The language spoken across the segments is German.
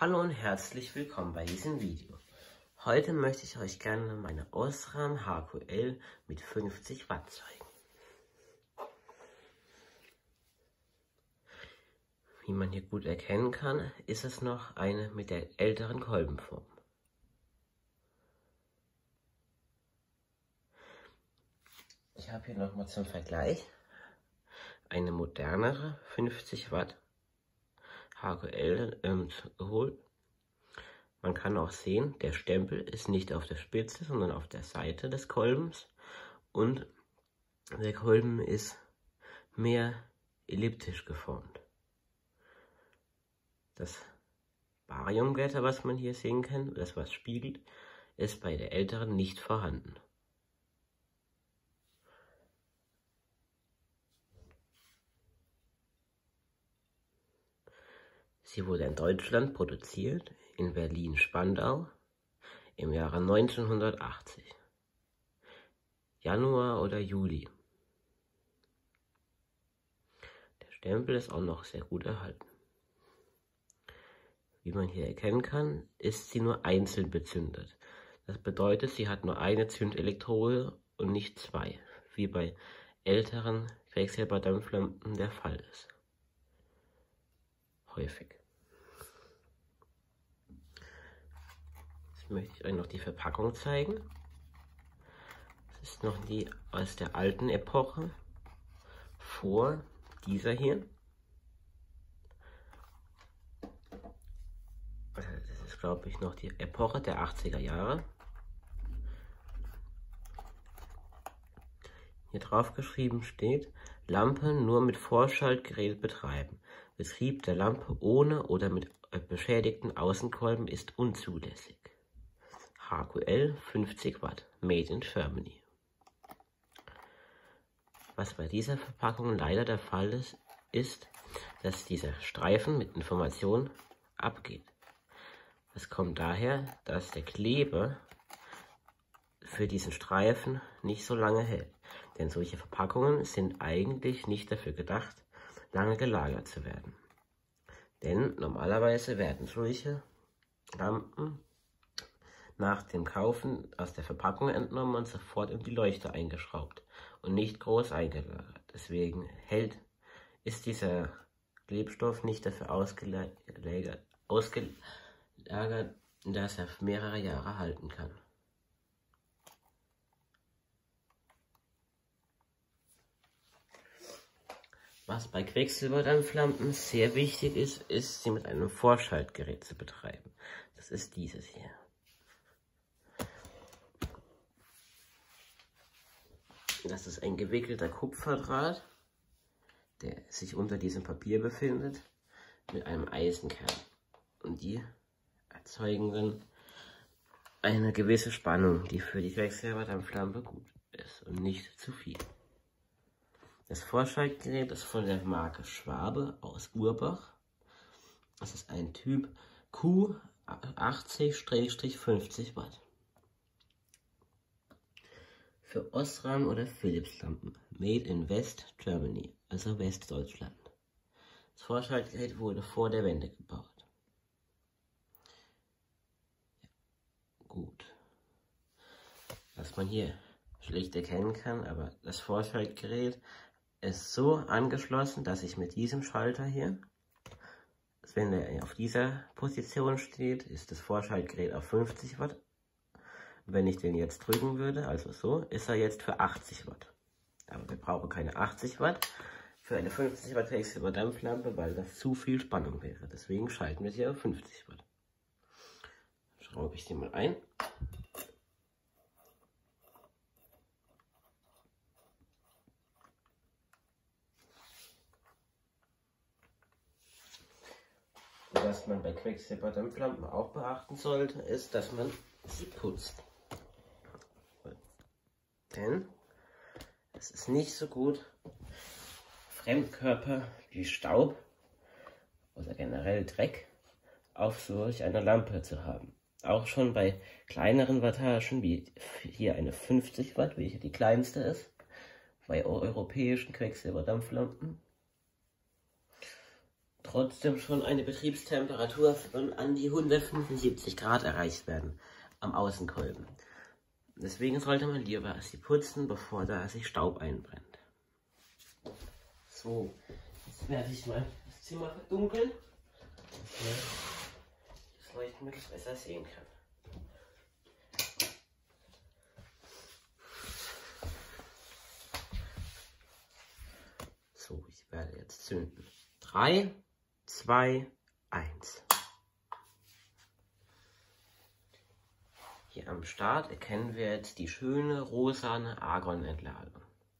Hallo und herzlich willkommen bei diesem Video. Heute möchte ich euch gerne meine Osram HQL mit 50 Watt zeigen. Wie man hier gut erkennen kann, ist es noch eine mit der älteren Kolbenform. Ich habe hier nochmal zum Vergleich eine modernere 50 Watt HQL geholt. Man kann auch sehen, der Stempel ist nicht auf der Spitze, sondern auf der Seite des Kolbens und der Kolben ist mehr elliptisch geformt. Das Bariumgitter, was man hier sehen kann, das was spiegelt, ist bei der älteren nicht vorhanden. Sie wurde in Deutschland produziert, in Berlin-Spandau, im Jahre 1980. Januar oder Juli. Der Stempel ist auch noch sehr gut erhalten. Wie man hier erkennen kann, ist sie nur einzeln bezündet. Das bedeutet, sie hat nur eine Zündelektrode und nicht zwei, wie bei älteren Quecksilberdampflampen der Fall ist. Häufig. Jetzt möchte ich euch noch die Verpackung zeigen. Das ist noch die aus der alten Epoche, vor dieser hier. Das ist, glaube ich, noch die Epoche der 80er Jahre. Hier drauf geschrieben steht: Lampe nur mit Vorschaltgerät betreiben. Betrieb der Lampe ohne oder mit beschädigten Außenkolben ist unzulässig. HQL 50 Watt, made in Germany. Was bei dieser Verpackung leider der Fall ist, dass dieser Streifen mit Informationen abgeht. Das kommt daher, dass der Kleber für diesen Streifen nicht so lange hält. Denn solche Verpackungen sind eigentlich nicht dafür gedacht, lange gelagert zu werden. Denn normalerweise werden solche Lampen nach dem Kaufen aus der Verpackung entnommen und sofort in die Leuchte eingeschraubt und nicht groß eingelagert. Deswegen ist dieser Klebstoff nicht dafür ausgelagert, dass er mehrere Jahre halten kann. Was bei Quecksilberdampflampen sehr wichtig ist, sie mit einem Vorschaltgerät zu betreiben. Das ist dieses hier. Das ist ein gewickelter Kupferdraht, der sich unter diesem Papier befindet, mit einem Eisenkern. Und die erzeugen dann eine gewisse Spannung, die für die Quecksilberdampflampe gut ist und nicht zu viel. Das Vorschaltgerät ist von der Marke Schwabe aus Urbach. Das ist ein Typ Q80-50 Watt. Für Osram oder Philips Lampen, made in West Germany, also Westdeutschland. Das Vorschaltgerät wurde vor der Wende gebaut. Ja, gut. Was man hier schlecht erkennen kann, aber das Vorschaltgerät ist so angeschlossen, dass ich mit diesem Schalter hier, wenn er auf dieser Position steht, ist das Vorschaltgerät auf 50 Watt. Wenn ich den jetzt drücken würde, also so, ist er jetzt für 80 Watt. Aber wir brauchen keine 80 Watt für eine 50 Watt Quecksilberdampflampe, weil das zu viel Spannung wäre. Deswegen schalten wir sie auf 50 Watt. Schraube ich sie mal ein. Was man bei Quecksilberdampflampen auch beachten sollte, ist, dass man sie putzt. Denn es ist nicht so gut, Fremdkörper wie Staub oder generell Dreck auf solch einer Lampe zu haben. Auch schon bei kleineren Wattagen, wie hier eine 50 Watt, welche die kleinste ist, bei europäischen Quecksilberdampflampen. trotzdem schon eine Betriebstemperatur von an die 175 Grad erreicht werden am Außenkolben. Deswegen sollte man lieber sie putzen, bevor da sich Staub einbrennt. So, jetzt werde ich mal das Zimmer verdunkeln, dass man das Leuchtmittel besser sehen kann. So, ich werde jetzt zünden. 3, 2, 1. Hier am Start erkennen wir jetzt die schöne rosane Argonentladung.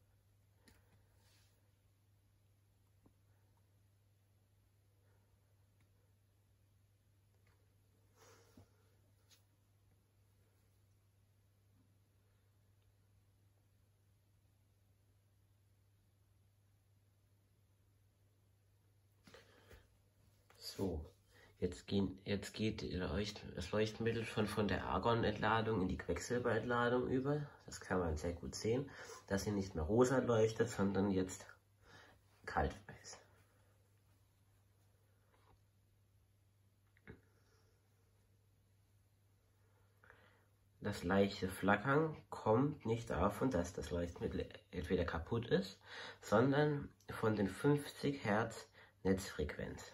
So, jetzt geht das Leuchtmittel schon von der Argonentladung in die Quecksilberentladung über. Das kann man sehr gut sehen, dass sie nicht mehr rosa leuchtet, sondern jetzt kaltweiß. Das leichte Flackern kommt nicht davon, dass das Leuchtmittel entweder kaputt ist, sondern von den 50 Hertz Netzfrequenz.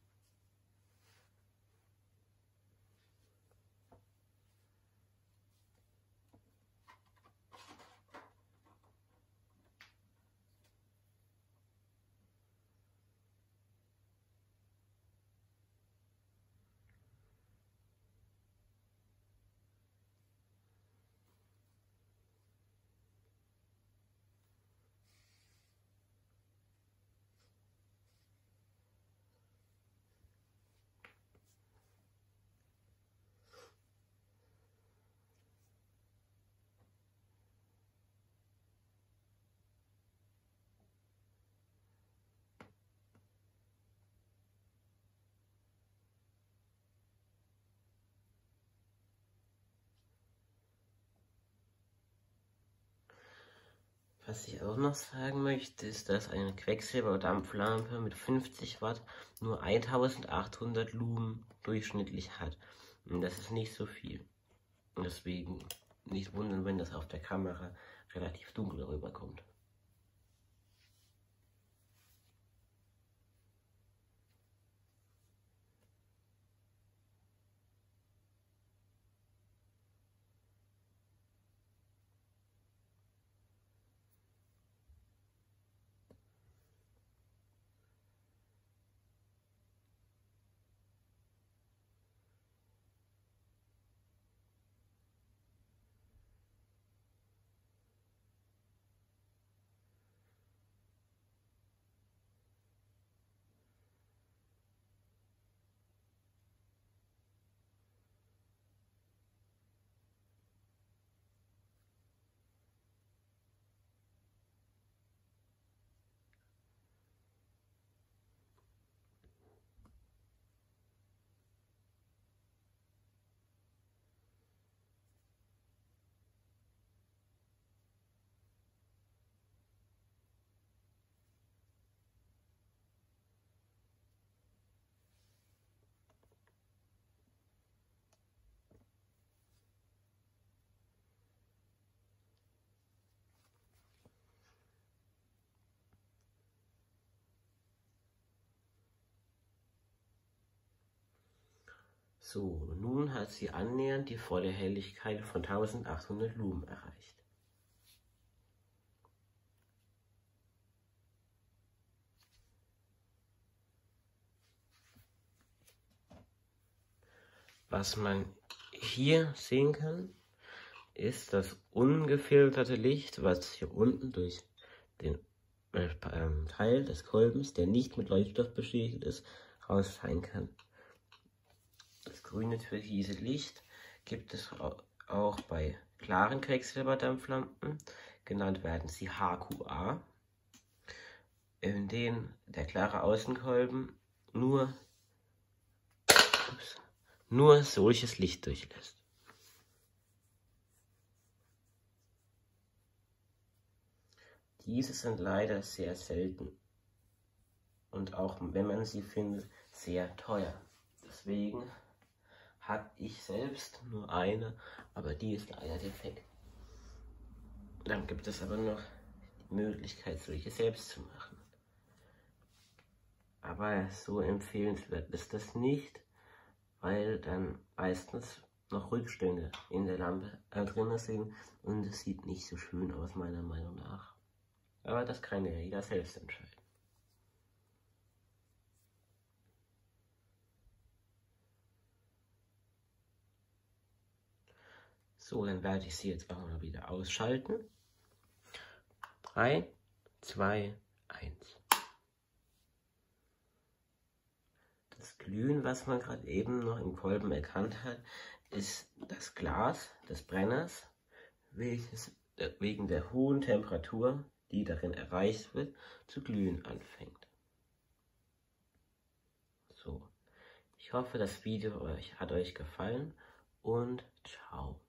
Was ich auch noch sagen möchte, ist, dass eine Quecksilberdampflampe mit 50 Watt nur 1800 Lumen durchschnittlich hat. Und das ist nicht so viel. Und deswegen nicht wundern, wenn das auf der Kamera relativ dunkel rüberkommt. So, nun hat sie annähernd die volle Helligkeit von 1800 Lumen erreicht. Was man hier sehen kann, ist das ungefilterte Licht, was hier unten durch den Teil des Kolbens, der nicht mit Leuchtstoff beschädigt ist, rausscheinen kann. Das grüne türkise Licht gibt es auch bei klaren Quecksilberdampflampen, genannt werden sie HQA, in denen der klare Außenkolben nur solches Licht durchlässt. Diese sind leider sehr selten. und auch wenn man sie findet, sehr teuer. Deswegen habe ich selbst nur eine, aber die ist leider defekt. Dann gibt es aber noch die Möglichkeit, solche selbst zu machen. Aber so empfehlenswert ist das nicht, weil dann meistens noch Rückstände in der Lampe drin sind und es sieht nicht so schön aus, meiner Meinung nach. Aber das kann ja jeder selbst entscheiden. So, dann werde ich sie jetzt auch mal wieder ausschalten. 3, 2, 1. Das Glühen, was man gerade eben noch im Kolben erkannt hat, ist das Glas des Brenners, welches wegen der hohen Temperatur, die darin erreicht wird, zu glühen anfängt. So, ich hoffe, das Video hat euch gefallen und ciao.